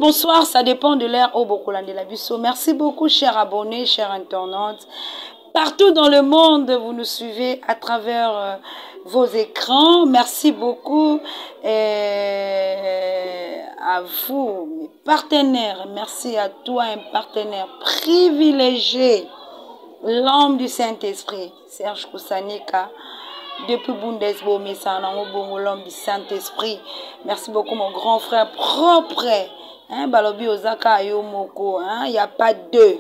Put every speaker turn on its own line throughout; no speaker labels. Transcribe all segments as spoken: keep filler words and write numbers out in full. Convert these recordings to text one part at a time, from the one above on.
bonsoir, ça dépend de l'ère au Bokolande la Bisso. Merci beaucoup, chers abonnés, chers internautes. Partout dans le monde, vous nous suivez à travers euh, vos écrans. Merci beaucoup et à vous, mes partenaires. Merci à toi, un partenaire privilégié, l'homme du Saint-Esprit, Serge Koussanika. Depuis Bundesbo, l'homme du Saint-Esprit. Merci beaucoup, mon grand frère propre. Hein, Balobi Ozaka Ayomoko. Il n'y a pas deux.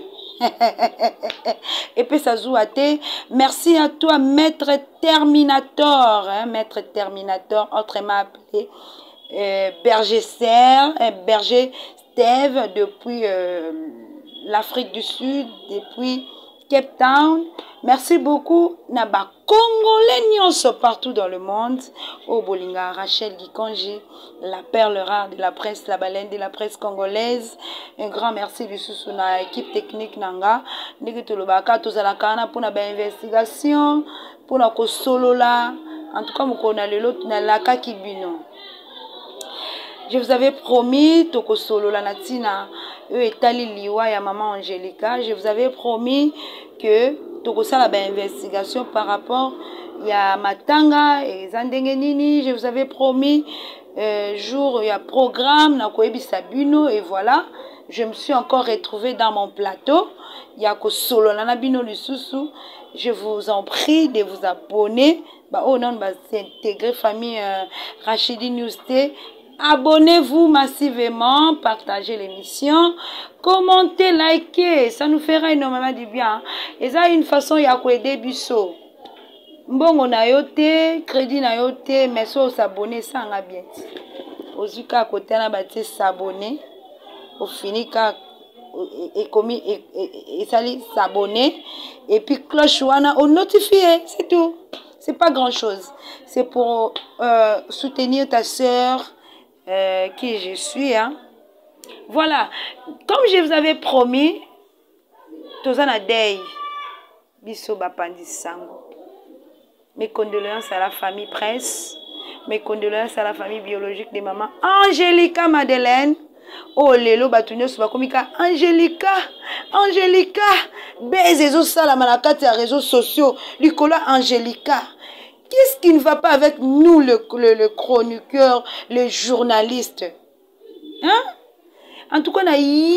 Et puis ça joue à thé. Merci à toi, Maître Terminator. Hein, Maître Terminator, autrement appelé euh, Berger Serre, euh, Berger Steve, depuis euh, l'Afrique du Sud, depuis Cape Town. Merci beaucoup. Naba Congolais nyonso partout dans le monde. Au Bolinga, Rachel Gikonji, la perle rare de la presse, la baleine de la presse congolaise. Un grand merci du sous na équipe technique nanga. Niki lobaka tozalaka pour na ba investigation, pour na ko solo là. En tout cas, mukona lelo na laka kibino. Je vous avais promis toko solo la natina e etali liwa ya maman Angelica. Je vous avais promis que toko sala ba investigation par rapport ya matanga et zandenge nini. Je vous avais promis euh, jour ya programme na koyebi sabino et voilà, je me suis encore retrouvée dans mon plateau. Ya ko solo la na bino lisusu. Je vous en prie de vous abonner. Bah oh non, bah s'intégrer famille euh, Rachidi News T. Abonnez-vous massivement, partagez l'émission, commentez, likez, ça nous fera énormément du bien. Et ça, une façon, il y a quoi aider Bisso. Bon, on a yoté, crédit na yoté, mais ça, s'abonner, ça en a bien. Au Zuka, à côté, on a bâti s'abonner. Au fini, et commis, et ça, s'abonner. Et puis, cloche, on a notifié, c'est tout. C'est pas grand chose. C'est pour euh, soutenir ta soeur. Euh, qui je suis, hein. Voilà, comme je vous avais promis, Tozana Day, Bisso Bapandi Sango. Mes condoléances à la famille presse, mes condoléances à la famille biologique de maman Angelica Madeleine. Oh, Lelo Batunyo Subakomika, Angelica, Angelica, Bezezo Salamalakati à réseaux sociaux, Nicolas Angelica. Qu'est-ce qui ne va pas avec nous, le, le, le chroniqueur, les journalistes? Hein? En tout cas,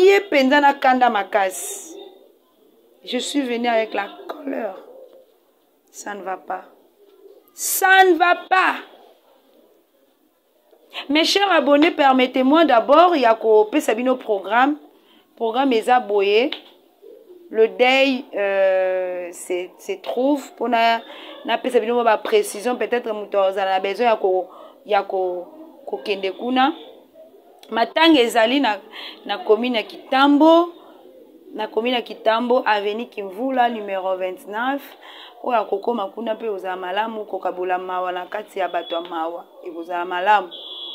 je suis venu avec la colère. Ça ne va pas. Ça ne va pas. Mes chers abonnés, permettez-moi d'abord, il y a coopé Sabino programme. Programme est aboyé. Le deuil euh, se trouve pour na na précision peut-être mutoza na besoin ya ko ko kende kuna matanga ezali na na commune Kitambo na commune Kitambo avenue Kimvula numéro vingt-neuf oya kokoma kuna pe oza malamu kokabula mawa na kati ya bato mawa ekozala malamu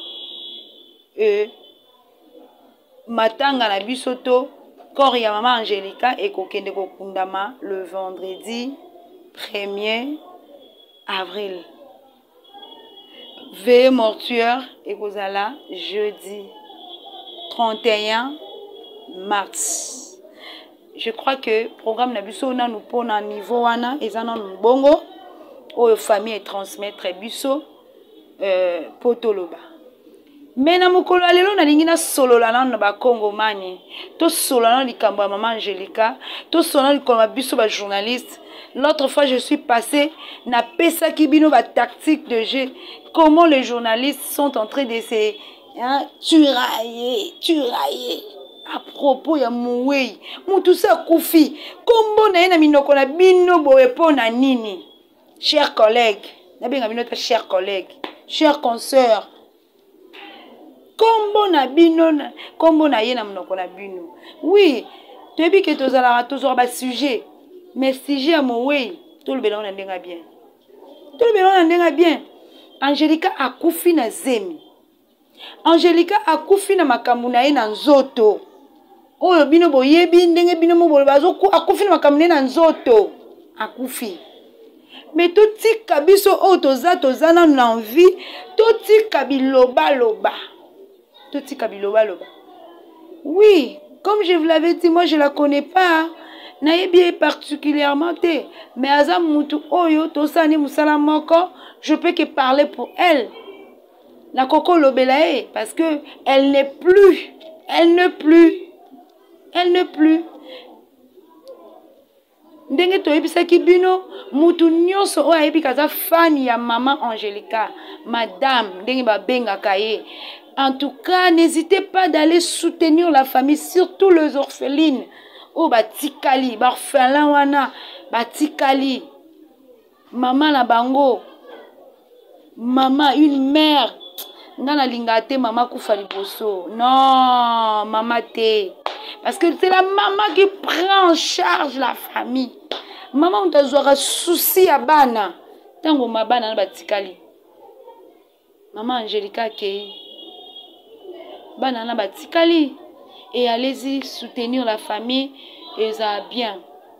e matanga na bisoto corps ya maman Angelica et kokende kokundama le vendredi premier avril. Veille mortuaire et kozala jeudi trente et un mars. Je crois que programme nabiso na nous pon na niveau wana ezana mbongo o famille et transmettre biso euh potoloba. Mais na mukolo alelo na lingina solo la na ba Congo mani to solo na likambo maman Angelica to solo likambo biso ba journaliste. L'autre fois je suis passé na pesa kibino ba tactique de jeu, comment les journalistes sont en train de se hein, turailler turailler à propos ya mouei mutu sa kufi kombo na na minoko na bino boye pona nini. Chers collègues, na benga bino ta chers collègues, chers consoeurs, kombo na bino kombo na ye na monoko na bino. Oui, tu es que tozala toujours ba sujet, mais sujet à mouei tout le belon na ndenga bien. Tout le belon na ndenga bien. Angelica akufi na zemi. Angelica akufi na makambu na ye na nzoto. Oyo bino boyebi ndenge bino mo bazo akufi na makambu na nzoto. Akufi. Mais tout tika biso o toza toza na envie, tout tika biloba loba. Tout tika biloba loba. Oui, comme je vous l'avais dit, moi je ne la connais pas. Naye bien particulièrement, mais Azam Moutou Oyo, Tosani Moussala Moko, je peux que parler pour elle. La Coco Lobelae, parce que elle n'est plus, elle ne plus, elle ne plus. Ndenge toyebisaki bino mutu nyonso oyo ayebi kaza fan ya maman Angelica, madame ndenge babengaka ye. En tout cas, n'hésitez pas d'aller soutenir la famille, surtout les orphelines. Oh batikali, barfelin wana, batikali. Maman la bango. Maman, une mère. Ngana lingate maman kufa liboso. Non, maman te. Parce que c'est la maman qui prend en charge la famille. Maman on t'a souci à bana. Tango ma bana na batikali. Maman Angelica kei. Bana na batikali. Et allez-y soutenir la famille et ça va bien.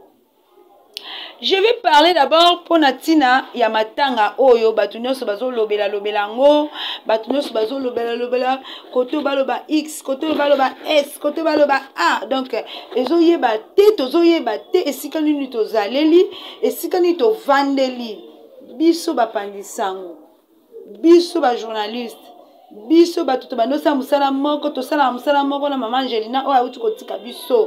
Je vais parler d'abord pour Natina Yamatanga Oyo Batunyo Sobazo Lobela Lobelango Batunyo Sobazo Lobela Lobela Koto Baloba X Koto Baloba S Koto Baloba A. Donc ezoye ba te tozoye ba te esikani ni tozaleli esikani to vandeli biso ba pandisango biso ba journaliste biso ba tuto bando sa musala moko to sala musala moko na maman Angelina o auti kotika biso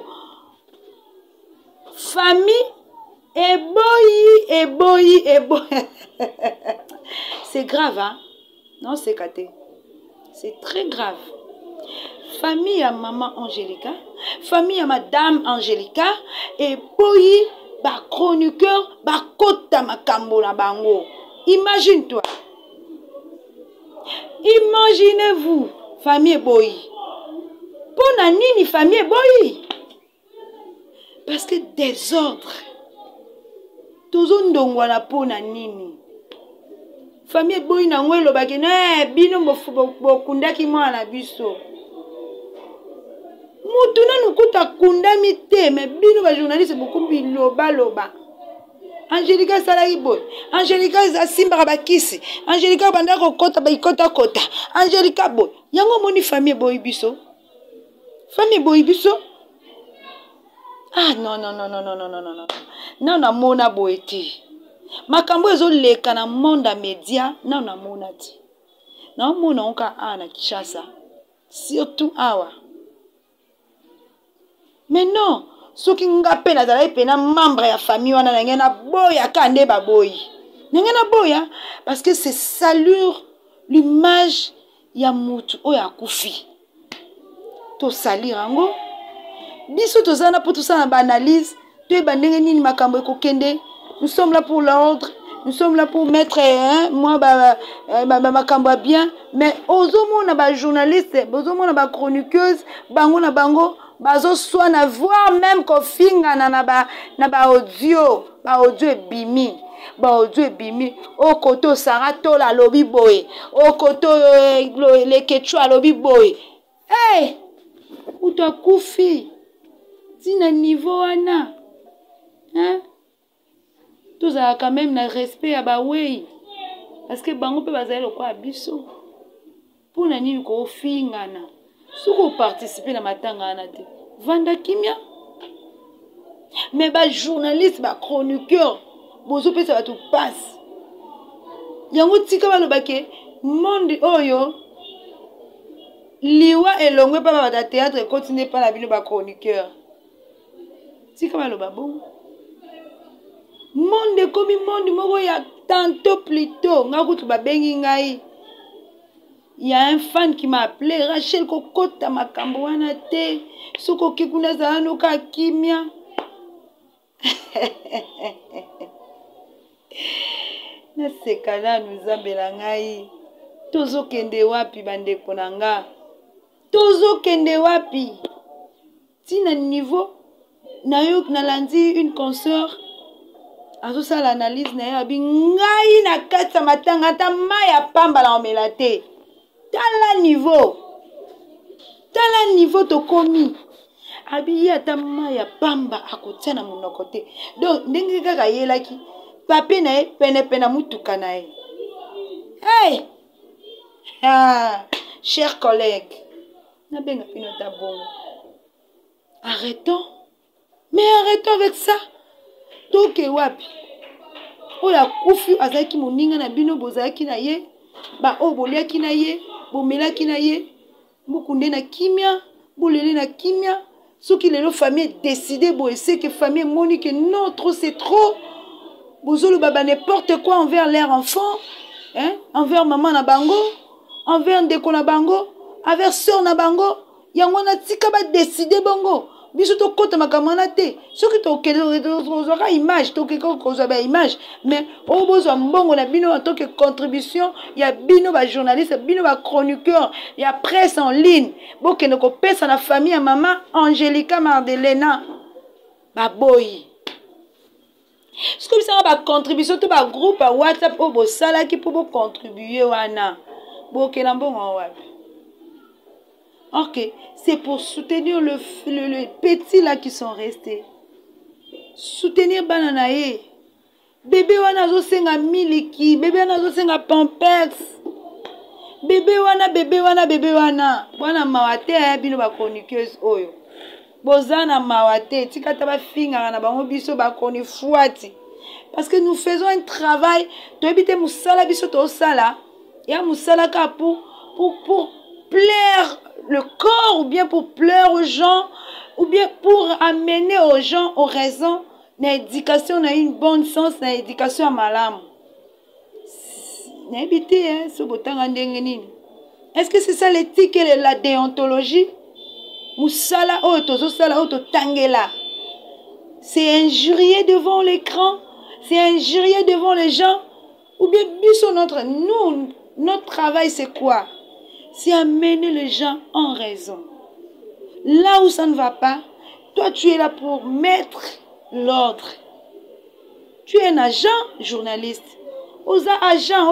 famille. Eboyi, eboyi, eboyi. C'est grave, hein? Non, c'est caté. C'est très grave. Famille à maman Angelica, famille à madame Angelica, eboyi, ba chroniqueur, ba kota makambo na bango. Imagine-toi. Imaginez-vous, famille eboyi. Pour nini famille eboyi? Parce que désordre. Tozo ndongwa na pona nini famille boy na ngwelo bakena bino bokundaki mwana biso mutu na nukuta kundami te mais bino ba journaliste bokumbi loba loba Angelica salaki boy Angelica za simba bakisi Angelica banda ko kota ba ikota kota Angelica boy yango moni famille boy biso famille boy biso. Ah non non non non non non non non non non na mona boeti makambo ezo leka na monde média non na mona ti na mona onka ana Kinshasa surtout awa mais non soki ngape na zala pena membre ya famille wana na ngena boya kande ba boy ngena boya parce que c'est salir l'image ya mutu oya kufi to salir ango. Biso tozana pour tout ça en analyse, tu es bandé ni makambo kokende. Nous sommes là pour l'ordre, nous sommes là pour mettre hein, moi ba ba makambo bien, mais ozomo na ba journaliste, ozomo na ba chroniqueuse, bango na bango, bazo soit na voir même ko finga na na ba na ba audio, ba audio bimi. Ba audio bimi, o koto sarato la lobby boy, o koto le quechua lobby boy. Hey! Utakufi. Na niveau wana hein tous a quand même na respect à ba wey parce que bango pe bazali ko abiso pour na nini ko fingana soko participer na matanga na te vanda kimia mais ba journaliste ba chroniqueur bozo pe ça va tout passe yango tika ba lobake monde oyo liwa elongwe pa ba théâtre continue pas la bino ba chroniqueur. Si comme le babou monde comme monde moko ya tantôt plus tôt ngakutu babengi ngai il y a un fan qui m'a appelé Rachel kokota makambo wana te soko kikuna za noka kimia na sekala nuzambela ngai tozo kende wapi bandeko nanga tozo kende wapi tina niveau na yo na landi une consoeur azo ça l'analyse na ya bi ngai na kata matanga ta maya pamba la omelate tala niveau tala niveau to komi abi ya ta maya pamba akotia na monoko te donc ndenge kaka yelaki pape na ye pene pene mutuka na ye. Hey ah chers collègues na benga pino ta bongo Arrêtons. Mais arrêtons avec ça. Donc, wapi. Oya kufi azaki moninga na bino bozaki na ye. Ba o boliaki na ye. Bomelaki na ye. Bokunde na kimia. Bolele na kimia. Ce qui les famille décidé, bon, et c'est que famille monique non, trop c'est trop. Bozolo baba n'importe quoi envers leurs enfants, hein, envers maman na bango, envers ndeko na bango, envers soeur na bango. Yango na tika ba décider bango. Biso to kota makamana te. Ce qui to kozora image, to ke kozaba image, mais o bozo mbongo na bino en tant que contribution, il y a bino ba journaliste, bino ba chroniqueur, il y a presse en ligne. Bo ke ne ko pesa na famille à maman Angelica Mardelena. Ba boy. Ce que ça ba contribution to ba groupe à WhatsApp o bo sala ki pour contribuer wana. Bo ke na mbongo wapi. Ok, c'est pour soutenir le, le, le petit là qui sont restés. Soutenir bananae. Bébé wana zo senga miliki, bébé wana zo senga pampers. Bébé wana, bébé wana, bébé wana. Wana mawate eh, bino ba chroniqueuse oyo. Bozana mawate, tika taba finga na bango biso ba koni fuati. Parce que nous faisons un travail, to ebite musala biso to sala, ya musala ka pour pour pour plaire le corps, ou bien pour plaire aux gens, ou bien pour amener aux gens aux raisons, l'éducation n'a une bonne sens, l'éducation à malam. Est-ce que c'est ça l'éthique et la déontologie? Moussala oh tozo sala oh to tangela. C'est injurier devant l'écran, c'est injurier devant les gens, ou bien biso notre nous notre travail c'est quoi? C'est amener les gens en raison. Là où ça ne va pas, toi tu es là pour mettre l'ordre. Tu es un agent journaliste. Osa agent,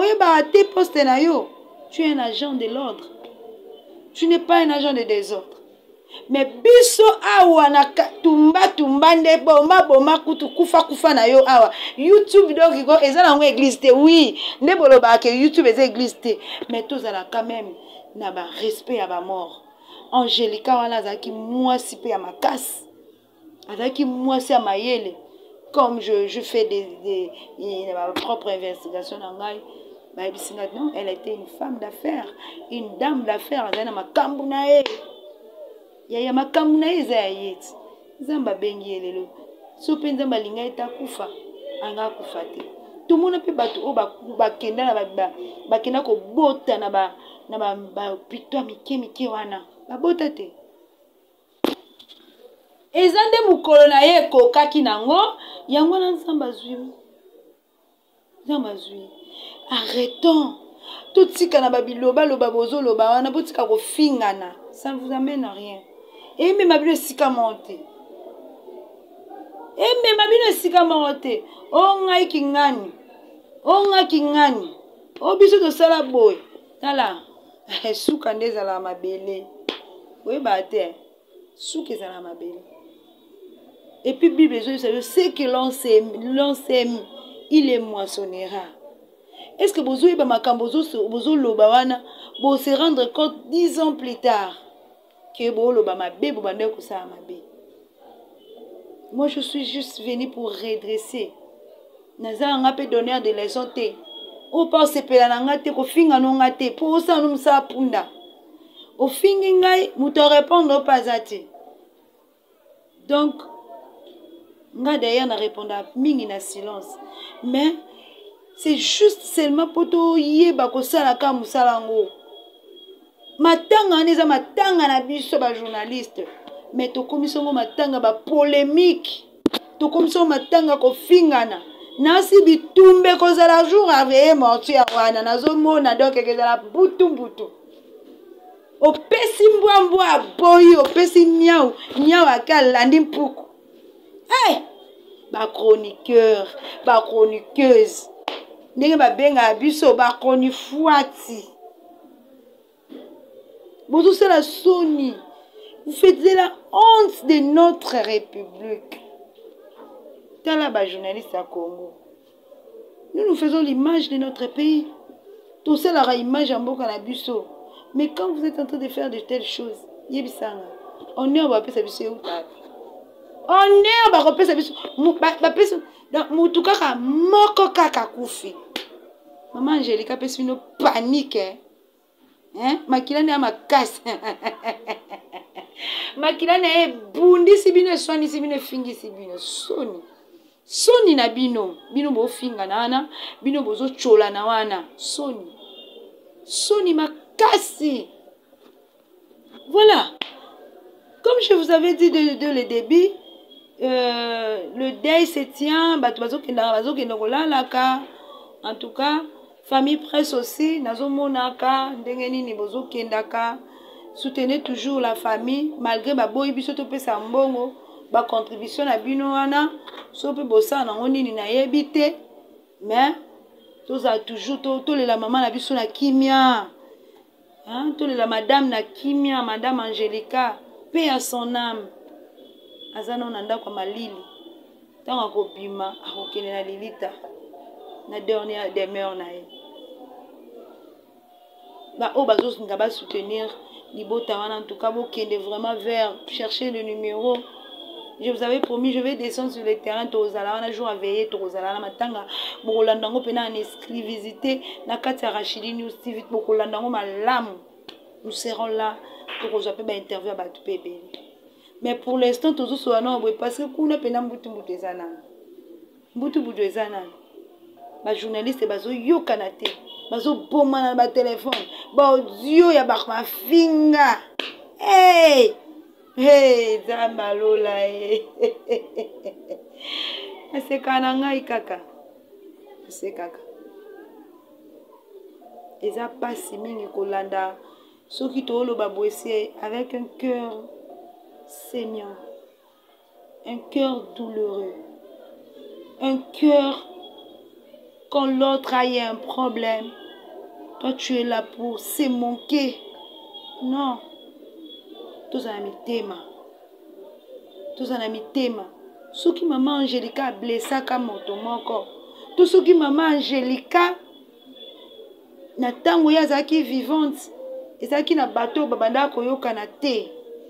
tu es un agent de l'ordre. Tu n'es pas un agent de désordre. Mais biso awa na tumba tumba nde bomba bomba kutu kufa kufa na yo awa YouTube donc iko ezala ngo église te oui nde boloba ke YouTube est église te mais tous ala quand même na ba respect à ba mort. Angelica wana zaki mwasi pe ya makasi azaki mwasi ya mayele comme je je fais des des, des ma propre investigation na ngai ba bisinga non elle était une femme d'affaires une dame d'affaires na makambu na e ya ya makambu na eza yeti zamba bengi elelo so penza balinga eta kufa anga kufa te tout monde pe batu o ba bakenda na ba bakenda ko bota na ba na ba, ba pito mike mike wana ba bota te ezande mukolo na ye kokaki nango yango na nzamba zwi nzamba zwi arrêtons tout tika na babiloba loba bozo loba wana botika ko fingana ça ne vous amène à rien. Et même ma bino sika monte. Et même ma bino sika monte. O ngai kingani. O ngai kingani. O biso to sala boy. Tala. Suka ndeza la mabele. Oui ba te. Suka za la mabele. Et puis Bible je sais que l'on sème, l'on sème, il est moissonnera. Est-ce que bozo iba makambo bozo bozo loba wana bo se rendre compte dix ans plus tard? Moi je suis juste venu pour redresser. Naza nga pe donner de leçons te. O pa se pela na nga te ko finga no nga te pour ça nous sa punda. O fingi ngai muto répondre pas ati. Donc nga d'ailleurs na répondre mingi na silence. Mais c'est juste seulement pour to yeba ko sala ka musala ngo. Matanga neza matanga na biso ba journaliste mais to komisongo matanga ba polémique to komisongo matanga ko fingana nasi bitumbe ko za la jour avec mortu ya wana nazo mona donc ke za la butu butu o pesi mbwambwa boy o pesi nyau nyau akala ndi mpuku eh ba chroniqueur ba chroniqueuse ndenge ba benga biso ba chronifuati. Vous c'est la Sony. Vous faites la honte de notre République. T'as là-bas journaliste à Congo. Nous nous faisons l'image de notre pays. Tout ça la image en beau canabusso. Mais quand vous êtes en train de faire de telles choses, on est en va appeler ça honneur bakopesa biso bapesa mutu kaka moko kaka kufi. Maman Angelica pesi bino panique hein makila na makasi makila na e bundi si bino swani si bino fingi si bino soni soni na bino bino bo finga na wana bino bozo chola na wana soni soni makasi. Voilà, comme je vous avais dit de, de le début, euh, le deuil se tient bato bazo kenda bazo kenda kolalaka. En tout cas famille presse aussi nazo monaka ndenge nini bozo kendaka. Soutenez toujours la famille malgré ba boyi biso to pesa mbongo ba contribution na bino wana so pe bosa na nini na yebite mais tous a toujours to to le la maman na biso na kimia hein to le la madame na kimia madame Angelica paix à son âme azana onanda kwa malili tanga ko bima akokene na lilita na dernière demeure na ye ba o bazo nga ba soutenir Libota wana en tout cas vous qui vraiment vers chercher le numéro. Je vous avais promis je vais descendre sur le terrain tozala wana jour à veiller tozala na matanga bokolanda ngo pena en exclusivité na kati ya Rachidi News T V bokolanda ngo malamu. Nous serons là pour qu'on soit pas interview à batu bébé. Mais pour l'instant tozo so na parce que kuna pena mbutu mbutu ezana. Mbutu mbutu ezana. Ba journaliste bazo yokana te. Bazo boma na ba téléphone. Ba audio ya ba mafinga. Hey! Hey, Zambalola. C'est kana ngai kaka. C'est kaka. Eza pasi mingi kolanda. Soki to lo babwesi avec un cœur saignant. Un cœur douloureux. Un cœur quand l'autre a eu un problème, toi tu es là pour se manquer. Non. Tous en ami tema. Tous en ami tema. Ceux qui maman Angelica a blessé comme motomoko. Tous ceux qui maman Angelica na tango ya zaki vivante. Et ça qui na bateau babanda koyoka na te.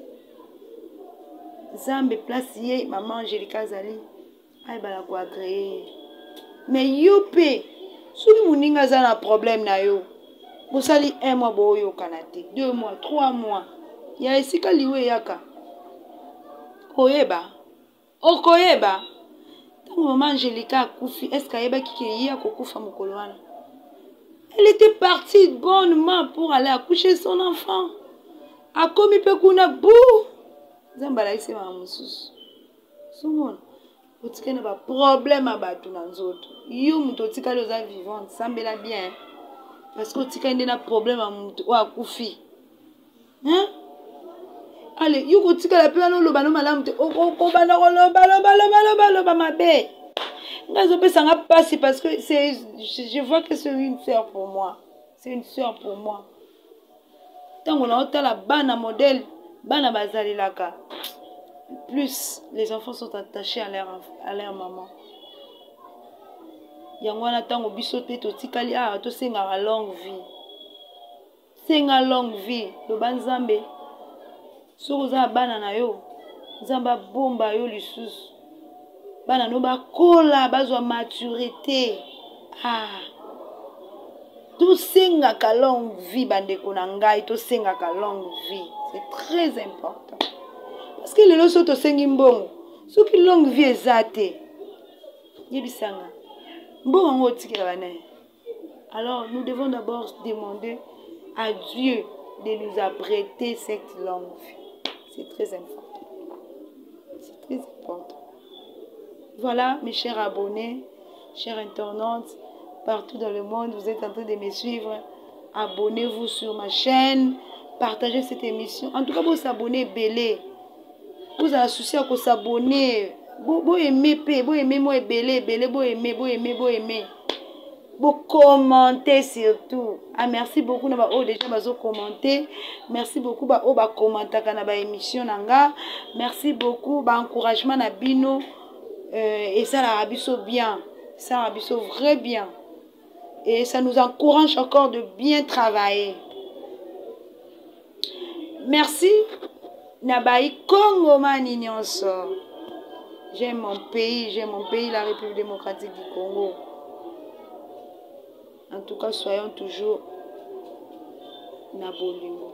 Zambe place ye maman Angelica zali. Ay bala ko agréer. Mais yope, si vous n'avez pas un problème, vous allez un mois, deux mois, trois mois. Il y a ici kaliwe yaka. Koyeba. O koyeba. Tant que maman Angelica a koufi, est-ce qu'elle a qui a koufa mokoloana? Elle était partie bonnement pour aller accoucher son enfant. A komi pe kuna bou. Zambala isi ma mususu. Soumona. Otikene ba problème abatu na nzoto. Yo muto tika loza vivante, sambela bien. Parce que otika ndena problème a muto wa kufi. Hein? Allez, yo kotika la pe no loba no malamu te. O ko bana ko loba loba loba loba loba mabe. Ngazo pe sanga passer parce que c'est je vois que c'est une sœur pour moi. C'est une sœur pour moi. Tango na otala bana modèle, bana bazali laka. Plus les enfants sont attachés à leur, à leur maman. Yangwana tango bisote to tikali a to senga la longue vie. Senga longue vie. Le banzambe. Soza bana na yo. Zamba bomba yo lisusu. Bana no ba kola bazwa maturité. Ah. To senga ka longue vie bande konangai to senga ka longue vie. C'est très important. Parce que les lois sont sengi mbongo. Ceux qui longue vie ezate. Yebisanga. Mbongo ngo tikela bana. Alors nous devons d'abord demander à Dieu de nous apprêter cette longue vie. C'est très important. C'est très important. Voilà mes chers abonnés, chers internautes, partout dans le monde, vous êtes en train de me suivre. Abonnez-vous sur ma chaîne, partagez cette émission. En tout cas, vous abonnez belé. Vous avez associé à s'abonner. Vous aimez, vous aimez moi belé, belé, vous aimez, vous aimez, vous aimez. Vous commentez surtout. Ah, merci beaucoup. Oh, déjà, vous commenter. Merci beaucoup. Oh, bah, commenter dans la émission. Merci beaucoup. Bah, encouragement à Bino. Euh, et ça, la rabisso bien. Ça, la rabisso vrai bien. Et ça nous encourage encore de bien travailler. Merci. Nabai Congo mani nyonso. J'aime mon pays, j'aime mon pays, la République démocratique du Congo. En tout cas, soyons toujours na bolingo.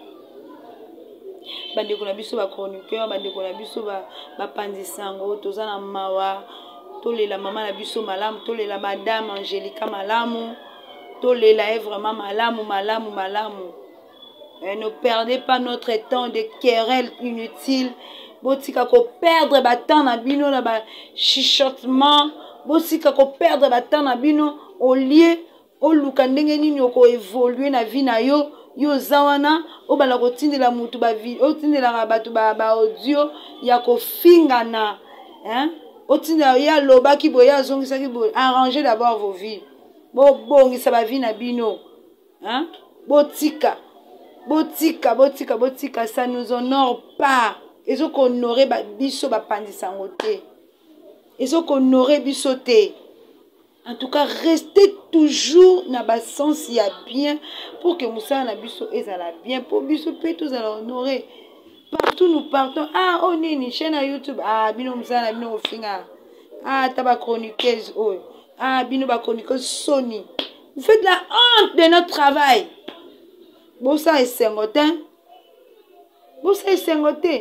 Bandeko na biso ba chroniqueur, bandeko na biso ba ba pandisango, toza na mawa, tolela mama na biso malamu, tolela madame Angelica malamu, tolela est vraiment malamu, malamu, malamu. Et ne perdez pas notre temps de querelles inutiles. Botika ko perdre ba temps na bino na ba chuchotement. Botika ko perdre ba temps na bino au lieu au luka ndenge nini ko évoluer na vie na yo. Yo zawana o bala ko tindela mutu ba vie, o tindela batu ba ba audio ya ko fingana, hein? O tindela ya loba ki boya zongisa ki boya. Arrangez d'abord vos vies. Bo bongisa ba vie na bino, hein? Botika Botika, botika, botika, ça nous honore pas. Ils ont honoré biso ba pandisangote. Ils ont honoré bisote. En tout cas, restez toujours na ba sens ya bien pour que Moussa na biso ezala bien pour biso pe tous à honorer. Partout nous partons. Ah, on est une chaîne à YouTube. Ah, bino Moussa na bino ofinga. Ah, taba chroniqueuse oh. Ah, bino ba chroniqueuse Sony. Vous faites la honte de notre travail. Bosa et sengotin. Bosa et sengotin.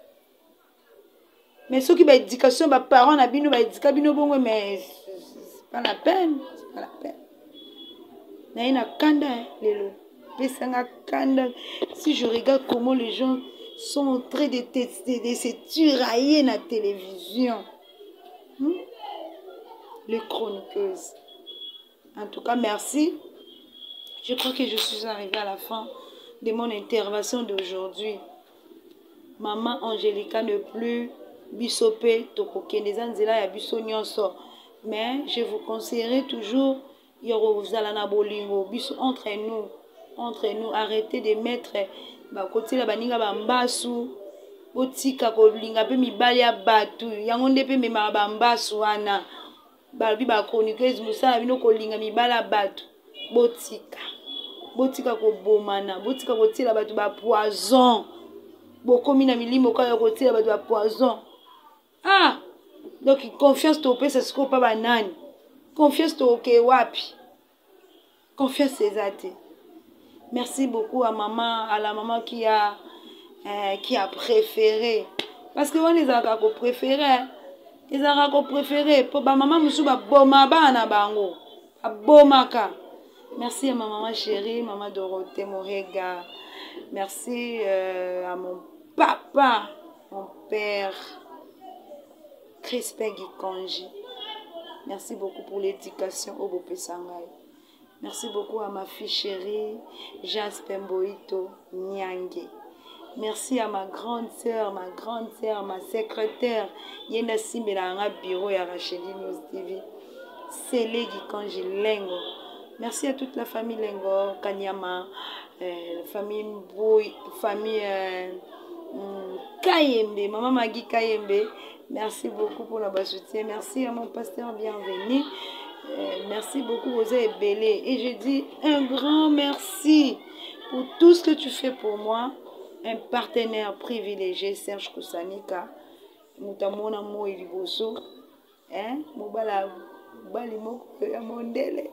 Mais ceux qui ont éducation, les parents, les bino, les éducation, bino bongo, mais c'est pas la peine. C'est pas la peine. Na ina kanda, lelo. Pesanga kanda. Si je regarde comment les gens sont en train de, de, de, de se tirailler dans la télévision. Hmm? Les chroniqueuses. En tout cas, merci. Je crois que je suis arrivée à la fin de mon intervention d'aujourd'hui. Maman Angelica ne plus bisope tokoke des anzela ya biso nyonso. Mais je vous conseillerais toujours yoro zalana bolingo biso entre nous, entre nous arrêtez de mettre ba côté la baninga ba mbasu botika ko linga pe mibali ya batu yango nde pe mema ba mbasu wana ba bi ba chroniqueuse musala bino ko linga mibala batu botika botika ko bomana botika ko tila batu ba poison bokomi na milimo ka ko tila batu ba poison. Ah, donc confiance to pesa siko pa banani, confiance to ke wapi, confiance c'est zate. Merci beaucoup à maman, à la maman qui a euh, qui a préféré, parce que on les a ko préféré, ils a ko préféré pour ba maman musu ba boma bana bango abomaka. Merci à ma maman chérie, maman Dorothée Morega. Merci euh, à mon papa, mon père, Crispin Gikonji. Merci beaucoup pour l'éducation au Bopé Sangai. Merci beaucoup à ma fille chérie, Jasper Mboito Nyange. Merci à ma grande sœur, ma grande sœur, ma secrétaire, Yena Simelanga Bureau ya Racheli News T V. Sélé Gikonji Lengo. Merci à toute la famille Lengo, Kanyama, euh, famille Mbouy, famille euh, Kayembe, maman Magui Kayembe. Merci beaucoup pour notre soutien. Merci à mon pasteur bienvenu. Euh, merci beaucoup aux Ebélé. Et je dis un grand merci pour tout ce que tu fais pour moi. Un partenaire privilégié, Serge Koussanika. Moutamona Moï Liboso. Hein? Moubala. Bali moko ya mondele.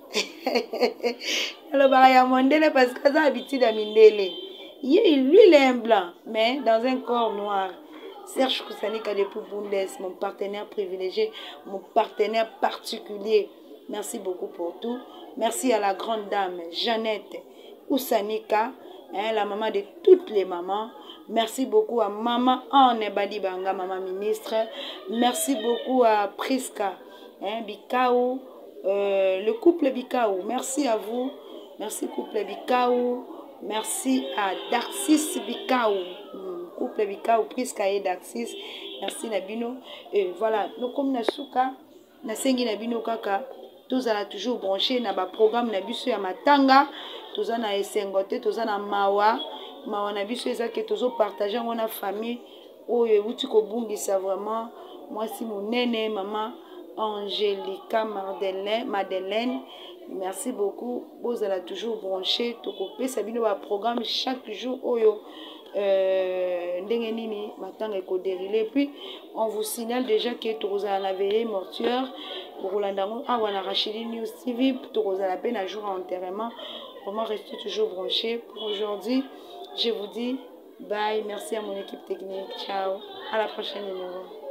Alors bah ya mondele parce que ça habitude à mindele. Il lui il est un blanc mais dans un corps noir. Serge Koussanika depuis Bundes, mon partenaire privilégié, mon partenaire particulier. Merci beaucoup pour tout. Merci à la grande dame Jeannette Koussanika, hein, la maman de toutes les mamans. Merci beaucoup à maman Anne Badibanga, maman ministre. Merci beaucoup à Priska. Hein, Bikaou, euh, le couple Bikaou, merci à vous, merci couple Bikaou, merci à Darcis Bikaou, couple Bikaou, Priska et Darcis, merci Nabino, et voilà, nous comme Nasuka, Nasengi Nabino Kaka, tous à toujours branché, na ba programme Nabiso ya Matanga, tous à na Esengote, tous à na Mawa, Mawa Nabiso ezake tous partager on a famille, oh et vous tu kobungi ça vraiment, moi si mon nene maman. Angelica Madeleine, Madeleine, merci beaucoup. Vous allez toujours brancher, tokopé, ça vient au programme chaque jour. Oyo, euh, ndenge nini matanga ekoderile. Puis on vous signale déjà que tokozala na veillée mortuaire bokolandango awa na Rachidi News T V, tokozala pe na jour enterrement. Vraiment restez toujours branchés. Pour aujourd'hui, je vous dis bye, merci à mon équipe technique, ciao, à la prochaine numéro.